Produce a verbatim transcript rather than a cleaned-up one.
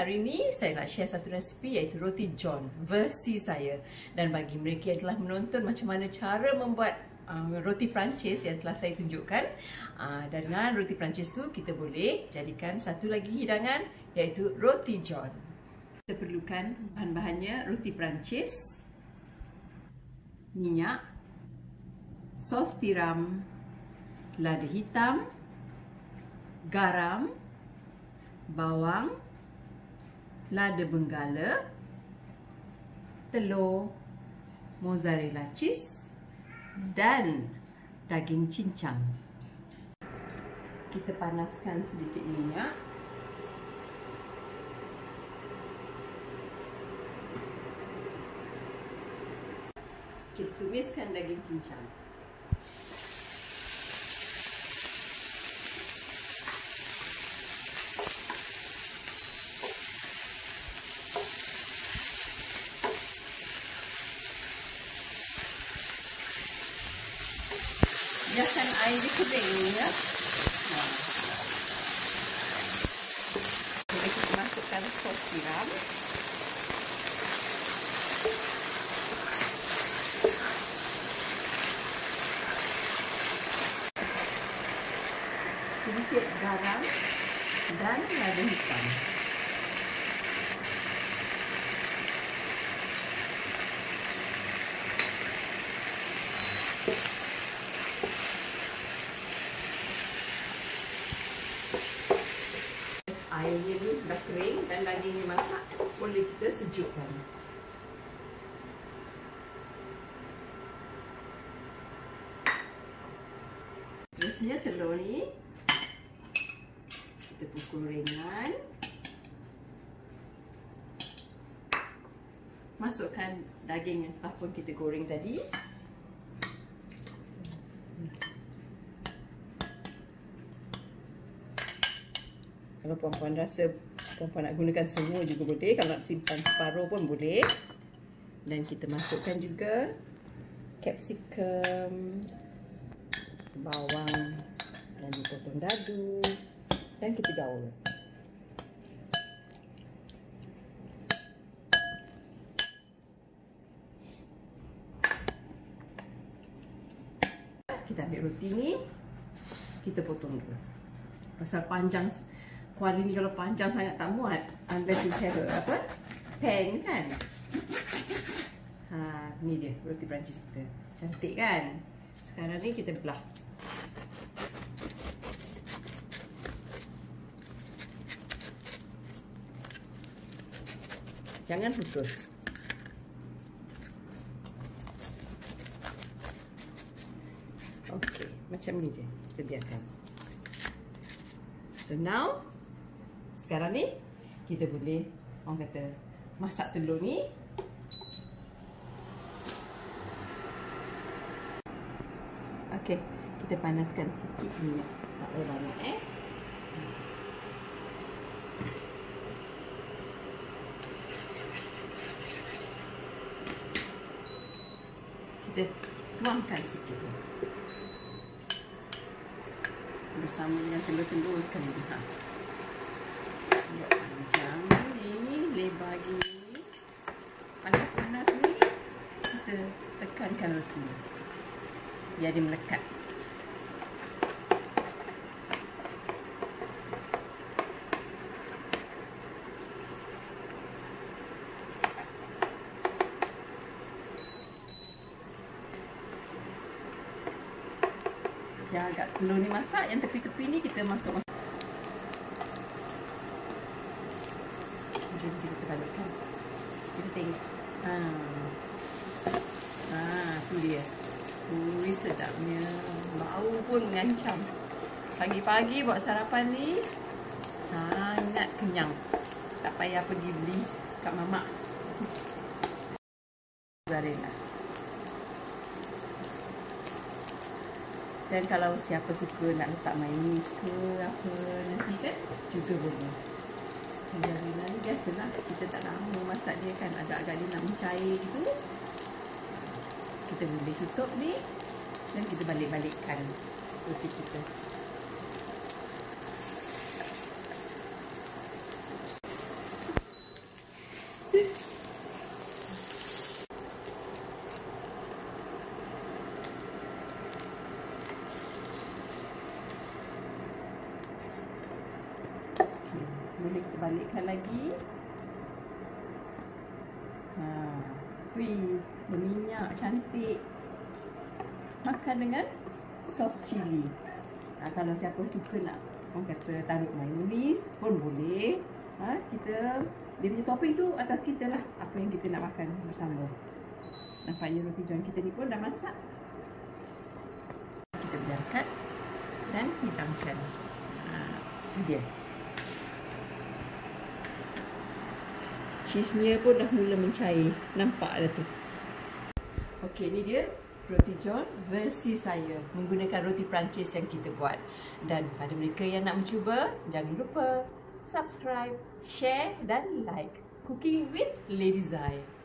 hari ini saya nak share satu resipi iaitu roti john versi saya. Dan bagi mereka yang telah menonton macam mana cara membuat uh, roti Perancis yang telah saya tunjukkan, uh, dengan roti Perancis tu kita boleh jadikan satu lagi hidangan iaitu roti john. Kita perlukan bahan-bahannya: roti Perancis, minyak, sos tiram, lada hitam, garam, bawang, lada benggala, telur, mozzarella cheese dan daging cincang. Kita panaskan sedikit minyak. Kita tumiskan daging cincang. Biarkan air dia kering ya. Nah. Jadi kita masukkan sos tiram. Sedikit garam dan lada hitam. Airnya ni dah kering dan dagingnya masak, boleh kita sejukkan. Seterusnya telur ni kita pukul ringan. Masukkan daging yang telah pun kita goreng tadi. Kalau puan-puan rasa puan-puan nak gunakan semua juga boleh. Kalau nak simpan separuh pun boleh. Dan kita masukkan juga capsicum, bawang dan dipotong dadu. Dan kita gaul. Kita ambil roti ni, kita potong dulu. Pasal panjang, kuali ni kalau panjang sangat tak muat, unless you have a, apa, pan kan. Ha, ni dia roti Perancis kita. Cantik kan? Sekarang ni kita belah. Jangan putus. Okey, macam ni je. Kita biarkan. So now, sekarang ni kita boleh, orang kata, masak telur ni. Okey, kita panaskan sikit minyak. Tak payah banyak eh. Kita tuangkan sikit bersama dengan telur-telur sekali. Ha. Buat panjang ni, lebar gini. Panas-panas ni, kita tekankan roti ni biar dia melekat. Yang agak telur ni masak, yang tepi-tepi ni kita masuk. Jom kita terbalikkan. Kita tengok. Ha. Ha, tu dia. Ui, sedapnya. Bau pun mengancam. Pagi-pagi buat sarapan ni sangat kenyang. Tak payah pergi beli kat mamak. Mozzarella. Dan kalau siapa suka nak letak mayonis ke apa nanti kan juga boleh. Mozzarella ni biasalah, kita tak lama masak dia kan, agak-agak dia nak mencair gitu. Kita boleh tutup ni dan kita balik-balikkan roti kita. boleh kita balikkan lagi. Ha, wih, berminyak, cantik. Makan dengan sos cili. Ha, kalau siapa suka nak orang kata taruh mayonis pun boleh. Ha, kita dia punya topping tu atas kita lah, apa yang kita nak makan bersama. Nampaknya roti john kita ni pun dah masak. Kita biarkan dan hidangkan. Ha, itu dia. Cheese-nya pun dah mula mencair. Nampak dah tu. Okey, ni dia roti john versi saya menggunakan roti Perancis yang kita buat. Dan pada mereka yang nak mencuba, jangan lupa subscribe, share dan like. Cooking with Lady Zai.